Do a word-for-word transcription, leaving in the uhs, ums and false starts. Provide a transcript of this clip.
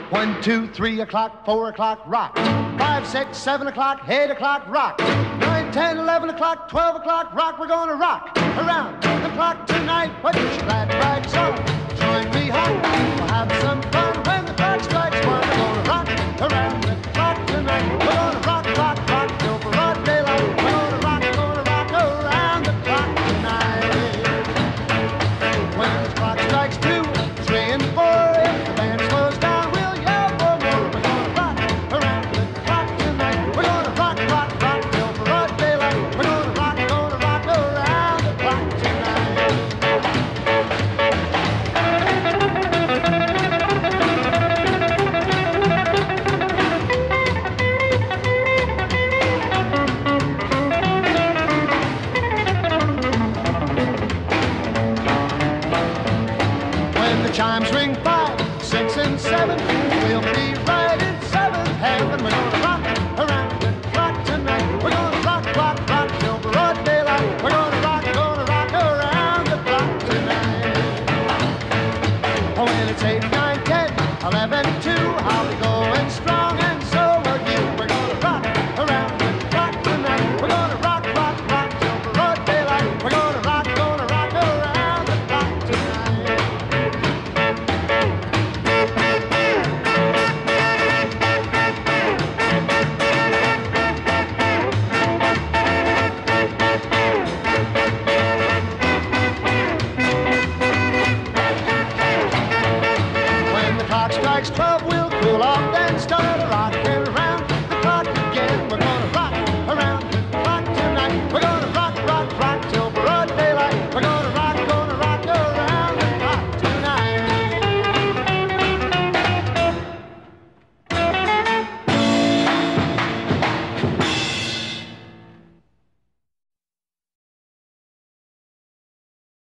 One, two, three o'clock, four o'clock, rock. Five, six, seven o'clock, eight o'clock, rock. Nine, ten, eleven o'clock, twelve o'clock, rock. We're gonna rock around the clock tonight. Put your glad rags on, join me home. We'll have some fun when the clock strikes one. We're gonna rock around the clock tonight. We're gonna rock, rock, rock till broad daylight. We're gonna rock, gonna rock around the clock tonight. When the clock strikes two, three, and four, if the band slows down, we'll yell for more. We're gonna rock around the clock tonight. We're gonna rock, rock, rock till broad daylight. We're gonna rock, gonna rock around the clock tonight. When the chimes ring five, six, and seven, we'll be right in seventh heaven. We're gonna rock around the clock tonight. We're gonna rock, rock, rock till broad daylight. We're gonna rock, gonna rock around the clock tonight. Oh, when it's eight, nine, ten, eleven, two, I'll be going strong, and so will you. We're gonna rock around the clock tonight. We're gonna rock, rock, rock till broad daylight. We're gonna rock, gonna rock around the clock tonight. When the clock strikes twelve, we'll cool off, then start rocking around